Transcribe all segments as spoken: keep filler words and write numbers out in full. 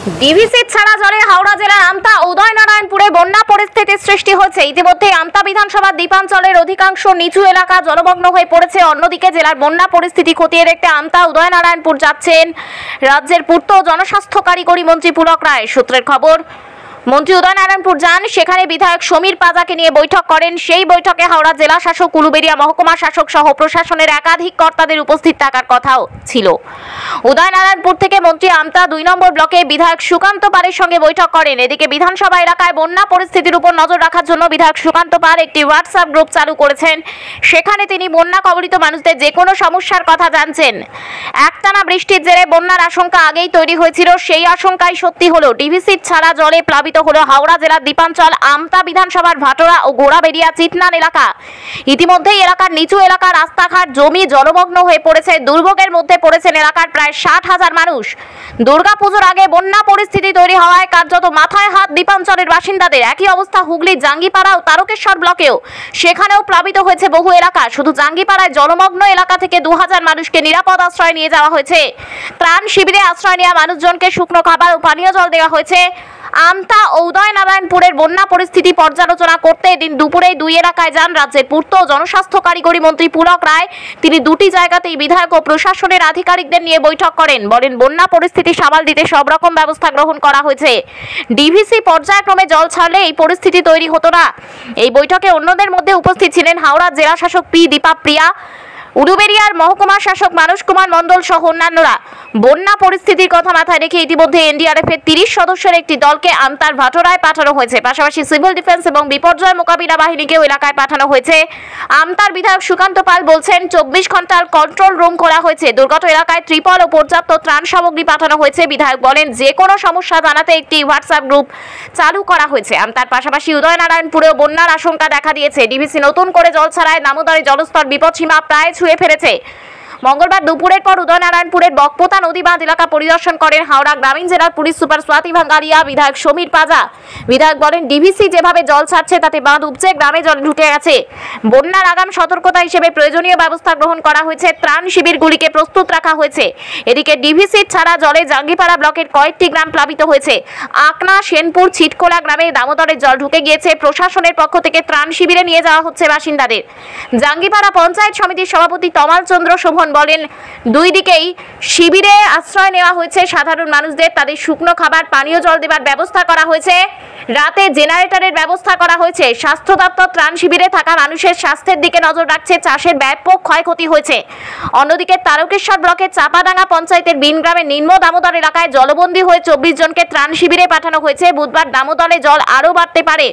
DVC ছাড়া জলে হাওড়া জেলার আমতা উদয়নারায়ণপুরে বন্যা পরিস্থিতির সৃষ্টি হয়েছে। ইতিমধ্যে আমতা বিধানসভার দ্বীপাঞ্চলের অধিকাংশ নিচু এলাকা জলমগ্ন হয়ে পড়েছে। অন্যদিকে জেলার বন্যা পরিস্থিতি খতিয়ে দেখতে আমতা উদয়নারায়ণপুর যাচ্ছেন রাজ্যের পূর্ত জনস্বাস্থ্য কারিগরি মন্ত্রী পুলক রায়। সূত্রের খবর, মন্ত্রী উদয়নারায়ণপুর যান, সেখানে বিধায়ক সমীর পাজাকে নিয়ে বৈঠক করেন। সেই বৈঠকে হাওড়া জেলা শাসক, উলুবেড়িয়া মহকুমা শাসক সহ প্রশাসনের একাধিক কর্তাদের উপস্থিত থাকার কথাও ছিল। উদয়নারায়ণপুর থেকে মন্ত্রী আমতা দুই নম্বর ব্লকে বিধায়ক সুকান্ত পালের সঙ্গে বৈঠক করেন। এদিকে বিধানসভা এলাকায় বন্যা পরিস্থিতির উপর নজর রাখার জন্য বিধায়ক সুকান্ত পাল একটি হোয়াটসঅ্যাপ গ্রুপ চালু করেছেন। সেখানে তিনি বন্যা কবলিত মানুষদের যে কোনো সমস্যার কথা জানছেন। একটানা বৃষ্টির জেরে বন্যার আশঙ্কা আগেই তৈরি হয়েছিল, সেই আশঙ্কাই সত্যি হলো। ডিভিসি ছাড়া জলে প্লাবিত হলো হাওড়া জেলার দ্বীপাঞ্চল, আমতা বিধানসভার ভাটোরা ও গোড়াবেড়িয়া চিটনান এলাকা। ইতিমধ্যেই এলাকার নিচু এলাকা, রাস্তাঘাট, জমি জলমগ্ন হয়ে পড়েছে। দুর্ভোগের মধ্যে পড়েছেন এলাকার প্রায় ষাট হাজার মানুষ। দুর্গাপুজোর আগে বন্যা পরিস্থিতি তৈরি হওয়ায় কার্যত মাথায় হাত দ্বীপাঞ্চলের বাসিন্দাদের। একই অবস্থা হুগলির জাঙ্গিপাড়া ও তারকেশ্বর ব্লকেও, সেখানেও প্লাবিত হয়েছে বহু এলাকা। শুধু জাঙ্গিপাড়ায় জলমগ্ন এলাকা থেকে দু হাজার মানুষকে নিরাপদ আশ্রয় নিয়ে যাওয়া হয়েছে। ত্রাণ শিবিরে আশ্রয় নেওয়া মানুষজনকে শুকনো খাবার ও পানীয় জল দেওয়া হয়েছে। আমতা ও উদয়নারায়ণপুরের বন্যা পরিস্থিতি পর্যালোচনা করতে এদিন দুপুরে দুই এলাকায় যান রাজ্যের পূর্ত জনস্বাস্থ্য কারিগরি মন্ত্রী পুলক রায়। তিনি দুটি জায়গাতেই বিধায়ক ও প্রশাসনের আধিকারিকদের নিয়ে বৈঠক করেন। বলেন, বন্যা পরিস্থিতি সামাল দিতে সব রকম ব্যবস্থা গ্রহণ করা হয়েছে। ডিভিসি পর্যায়ক্রমে জল ছাড়লে এই পরিস্থিতি তৈরি হতো না। এই বৈঠকে অন্যদের মধ্যে উপস্থিত ছিলেন হাওড়া জেলা শাসক পি দীপা প্রিয়া, উলুবেড়িয়ার মহকুমা শাসক মানস কুমার মণ্ডল সহ অন্যান্যরা। বন্যা পরিস্থিতির কথা মাথায় রেখে ইতিমধ্যে এনডিআরএফ এর তিরিশ সদস্যের একটি দলকে আমতার ভাটোরায় পাঠানো হয়েছে। পাশাপাশি সিভিল ডিফেন্স এবং বিপর্যয় মোকাবিলা বাহিনীকেও এলাকায় পাঠানো হয়েছে। আমতার বিধায়ক সুকান্ত পাল বলছেন, চব্বিশ ঘন্টার কন্ট্রোল রুম খোলা হয়েছে। দুর্গত এলাকায় ত্রিপল ও পর্যাপ্ত ত্রাণ সামগ্রী পাঠানো হয়েছে। বিধায়ক বলেন, যে কোনো সমস্যা জানাতে একটি হোয়াটসঅ্যাপ গ্রুপ চালু করা হয়েছে। আমতার পাশাপাশি উদয়নারায়ণপুরেও বন্যার আশঙ্কা দেখা দিয়েছে। ডিভিসি নতুন করে জল ছাড়ায় দামোদরে জলস্তর বিপদসীমা প্রায় ছুঁয়ে ফেলেছে। মঙ্গলবার দুপুরের পর উদয়নারায়ণপুরের বকপোতা নদী বাঁধ এলাকা পরিদর্শন করেন হাওড়া গ্রামীণ জেলার পুলিশ সুপার স্বাতি ভাঙ্গারিয়া। বিধায়ক সমীর পাজা বিধায়ক বলেন, ডিভিসি যেভাবে জল ছাড়ছে তাতে বাঁধ উপচে গ্রামে জল ঢুকে গেছে। বন্যার আগাম সতর্কতা হিসেবে প্রয়োজনীয় ব্যবস্থা গ্রহণ করা হয়েছে। ত্রাণ শিবিরগুলিকে প্রস্তুত রাখা হয়েছে। এদিকে ডিভিসি ছাড়া জলে জাঙ্গিপাড়া ব্লকের কয়েকটি গ্রাম প্লাবিত হয়েছে। আকনা, সেনপুর, ছিটকোলা গ্রামে দামোদরের জল ঢুকে গিয়েছে। প্রশাসনের পক্ষ থেকে ত্রাণ শিবিরে নিয়ে যাওয়া হচ্ছে বাসিন্দাদের। জাঙ্গিপাড়া পঞ্চায়েত সমিতির সভাপতি তমাল চন্দ্র শোভন বলেন, দুই দিকেই শিবিরে আশ্রয় নেওয়া হয়েছে সাধারণ মানুষদের। তাদের শুকনো খাবার, পানীয় জল দেওয়ার ব্যবস্থা করা হয়েছে। রাতে জেনারেটরের ব্যবস্থা করা হয়েছে। স্বাস্থ্য দপ্তর ত্রাণ শিবিরে থাকা মানুষের স্বাস্থ্যের দিকে নজর রাখছে। চাষের ব্যাপক ক্ষয়ক্ষতি হয়েছে। অন্যদিকে তারকেশ্বর ব্লকের চাপাডাঙ্গা পঞ্চায়েতের বিন গ্রামের নিম্ন দামোদর এলাকায় জলবন্দী হয়ে চব্বিশ জনকে ত্রাণ শিবিরে পাঠানো হয়েছে। বুধবার দামোদরে জল আরও বাড়তে পারে,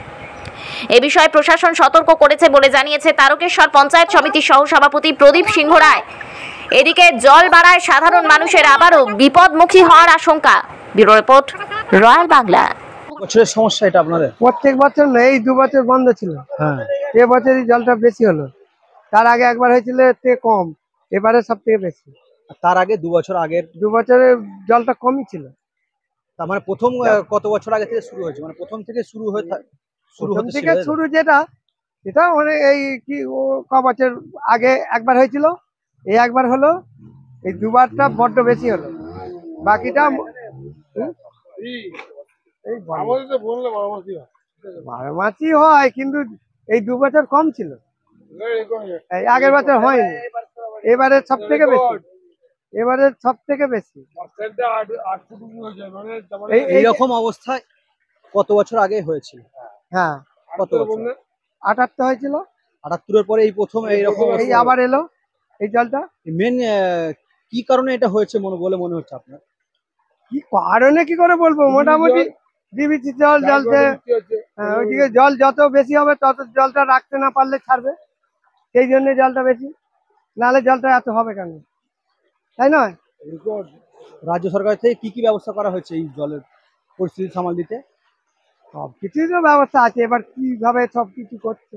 এ বিষয়ে প্রশাসন সতর্ক করেছে বলে জানিয়েছে তারকেশ্বর পঞ্চায়েত সমিতির সহ সভাপতি প্রদীপ সিংহ রায়। এদিকে জল বাড়ায় সাধারণ মানুষের আবারও বিপদমুখী হওয়ার আশঙ্কা। Bureau report, Royal Bangla. বছরের সমস্যা এটা আপনাদের? প্রত্যেক বছর না, এই দু বছর বন্ধ ছিল। হ্যাঁ, এবছরই জলটা বেশি হলো। তার আগে একবার হয়েছিল এতে কম, এবারে সব থেকে বেশি। তার আগে দু বছর আগের দু বছরে জলটা কমই ছিল। তার মানে প্রথম কত বছর আগে থেকে শুরু হয়েছে? মানে প্রথম থেকে শুরু হয়ে শুরু প্রথম হতে থেকে শুরু যেটা, এটা মানে এই কি ও ক বছর আগে একবার হয়েছিল, এই একবার হলো, এই দুবারটা বড্ড বেশি হলো। বাকিটা বারো মাসই হয়, কিন্তু এই দু বছর কম ছিল, এই আগের বছর হয়নি। এবারে সব থেকে বেশি, এবারে সব থেকে বেশি। এইরকম অবস্থায় কত বছর আগে হয়েছিল? হ্যাঁ, কত বছর? আটাত্তর হয়েছিল। আটাত্তরের পরে এই প্রথম এইরকম এই আবার এলো এই জলটা। মেন কি কারণে এটা হয়েছে মনে বলে মনে হচ্ছে আপনার? কি কারণে কি করে বলবো, মোটামুটি ডিভিসি জল জ্বলছে। ওইদিকে জল যত বেশি হবে তত জলটা রাখতে না পারলে ছাড়বে, সেই জন্য জলটা বেশি, নাহলে জলটা এত হবে কেন, তাই নয়? রাজ্য সরকার থেকে কি কি ব্যবস্থা করা হয়েছে এই জলের পরিস্থিতি সামাল দিতে? সব কিছুই তো ব্যবস্থা আছে, এবার কিভাবে সব কিছু করছে।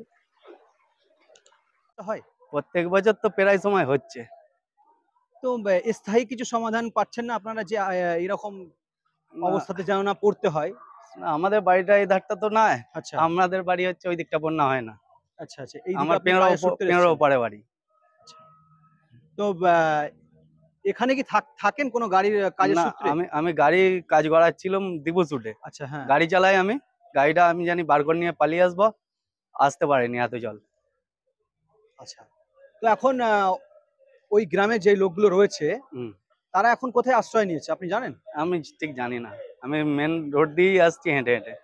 হয় প্রত্যেক বছর তো প্রায় সময় হচ্ছে, তো স্থায়ী কিছু সমাধান পাচ্ছেন না আপনারা যে এরকম অবস্থাতে যেন না পড়তে হয়? না, আমাদের বাড়িটা এই ধারটা তো নয়। আচ্ছা, আমাদের বাড়ি হচ্ছে ওই দিকটা, বন্যা হয় না। আচ্ছা আচ্ছা, এই আমার পেঁড়ো পেঁড়ো পারে বাড়ি। তো এখানে কি থাক- থাকেন কোনো গাড়ির আহ, কাজের না, সূত্রে? আমি আমি গাড়ি কাজ করাচ্ছিলাম দিবসুটে, আচ্ছা, হ্যাঁ। গাড়ি চালাই আমি, গাড়িটা আমি জানি বার করে নিয়ে পালিয়ে আসবো, আসতে পারিনি এত জল। আচ্ছা, তো এখন আহ, ওই গ্রামে যে লোকগুলো রয়েছে হুম। তারা এখন কোথায় আশ্রয় নিয়েছে আপনি জানেন? আমি ঠিক জানি না, আমি মেন রোড দিয়েই আসছি হেঁটে হেঁটে।